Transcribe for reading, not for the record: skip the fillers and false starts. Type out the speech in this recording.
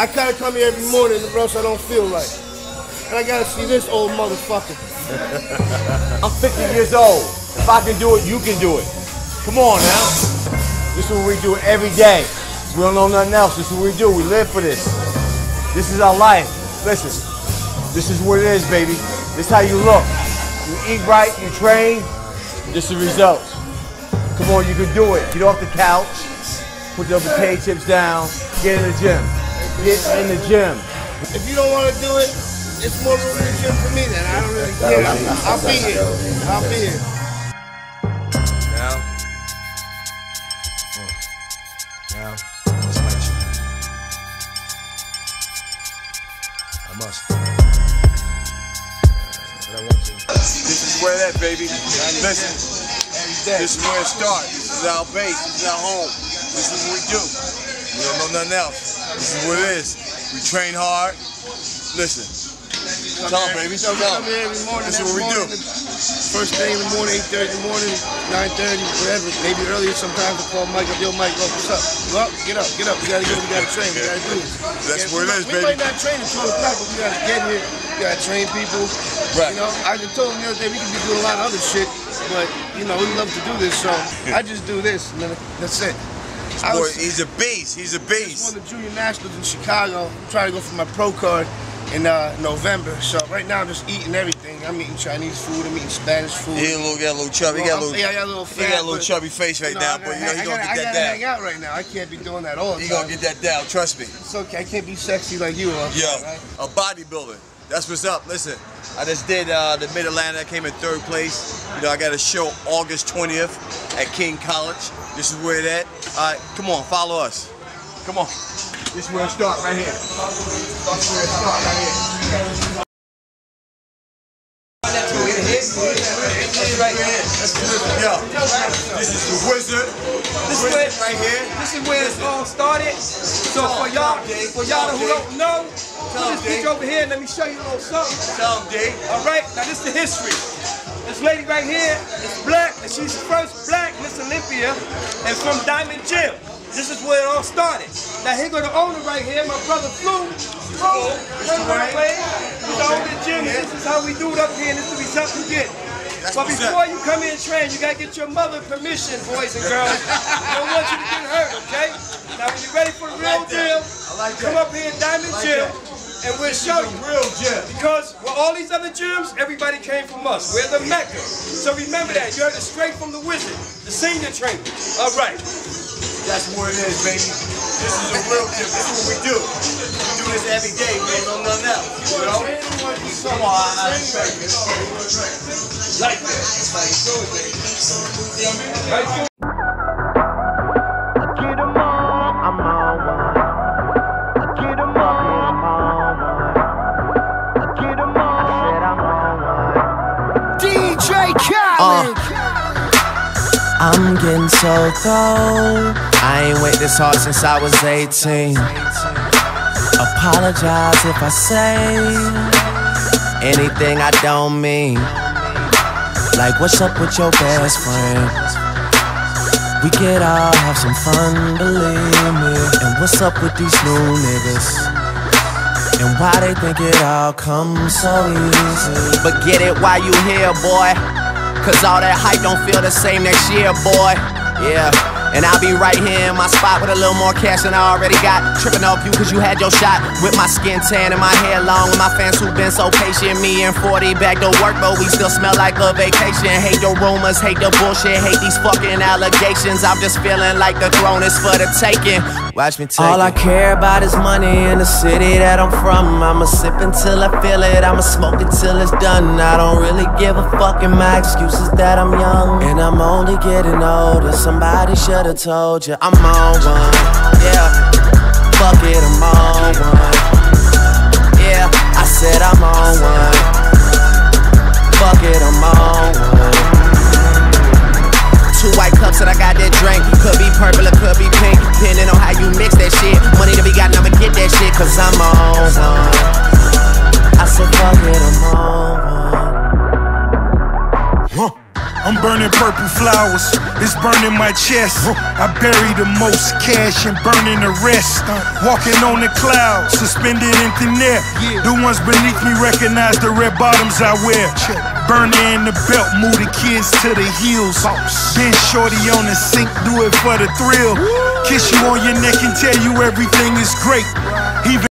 I gotta come here every morning or else I don't feel right. And I gotta see this old motherfucker. I'm 50 years old. If I can do it, you can do it. Come on now. This is what we do every day. We don't know nothing else. This is what we do. We live for this. This is our life. Listen, this is what it is, baby. This is how you look. You eat right, you train. This is the results. Come on, you can do it. Get off the couch. Put the potato chips down. Get in the gym. Get in the gym. If you don't want to do it, it's more room in the gym for me then. I don't really care. I'll be here. I'll be here. Now, let's let you. I must. But I want to. This is where that, baby. Listen. This is where it starts. This is our base. This is our home. This is what we do. We don't know nothing else. This is what it is. We train hard. Listen. Tell them, baby. Tell them. Come here every morning. This is what we do. First thing in the morning, 8:30 in the morning, 9:30, whatever. Maybe earlier sometimes I call Mike up. Yo, Mike, what's up? Well, get up. We gotta go. We gotta train. We gotta do this. That's what it is, baby. We might not train at 12 o'clock, but we gotta get here. We gotta train people. Right. You know, I just told him the other day we could be doing a lot of other shit, but you know, we love to do this, so I just do this, and then that's it. Boy, he's a beast. He's a beast. I won the Junior Nationals in Chicago. I'm trying to go for my pro card in November. So right now I'm just eating everything. I'm eating Chinese food. I'm eating Spanish food. He got a little chubby. He got a little. Yeah, I got a little fat. He got a little chubby face right now, but you know he gonna get that down. I gotta hang out right now. I can't be doing that all the time. He gonna get that down. Trust me. It's okay. I can't be sexy like you are. Yeah, right? a bodybuilder. That's what's up. Listen, I just did the Mid-Atlantic. I came in 3rd place. You know, I got a show August 20th at King College. This is where it at. All right, come on, follow us. Come on. This is where it starts right here. This is where it starts right here. Yo, this is the wizard. This is where right here. This is where it all started. So for y'all who don't know, just get over here and let me show you a little something. Tell them, D. All right, now this is the history. This lady right here is black, and she's the first black Miss Olympia, and from Diamond Gym. This is where it all started. Now here go the owner right here, my brother Flu. He's the owner of the gym. This is how we do it up here, and this is the result you get. But before you come in and train, you gotta get your mother permission, boys and girls. I don't want you to get hurt, okay? Now when you're ready for the real deal, come up here at Diamond Gym, and we'll show you. Real gym. Because with all these other gyms, everybody came from us. We're the Mecca. So remember that. You heard it straight from the wizard, the senior trainer. All right. That's what it is, baby. This is a real gym. This is what we do. We do this every day, man. No nothing else. You know? Come on, I respect it. Like this. I'm getting so cold. I ain't wait this hard since I was 18. Apologize if I say anything I don't mean. Like, what's up with your best friend? We could all have some fun, believe me. And what's up with these new niggas? And why they think it all comes so easy? But get it while you here, boy. Cause all that hype don't feel the same next year, boy. Yeah. And I'll be right here in my spot with a little more cash than I already got. Tripping off you cause you had your shot. With my skin tan and my hair long. And my fans who've been so patient. Me and 40 back to work, but we still smell like a vacation. Hate your rumors, hate the bullshit, hate these fucking allegations. I'm just feeling like the throne is for the taking. Watch me take all I care about is money in the city that I'm from. I'ma sip until I feel it, I'ma smoke it till it's done. I don't really give a fuck, and my excuse is that I'm young. And I'm only getting older, somebody should've told you I'm on one. Yeah, fuck it, I'm on one. Yeah, I said I'm on one. Fuck it, I'm on one. 2 white cups that I got that drink. Could be purple or could be pink, depending on how you mix that shit. Money to be gotten, I'ma get that shit, cause I'm on one. I said fuck it, I'm on one. I'm burning purple flowers, it's burning my chest. I bury the most cash and burning the rest. Walking on the clouds, suspended in thin air. The ones beneath me recognize the red bottoms I wear. Burner in the belt, move the kids to the heels. Been shorty on the sink, do it for the thrill. Kiss you on your neck and tell you everything is great. Even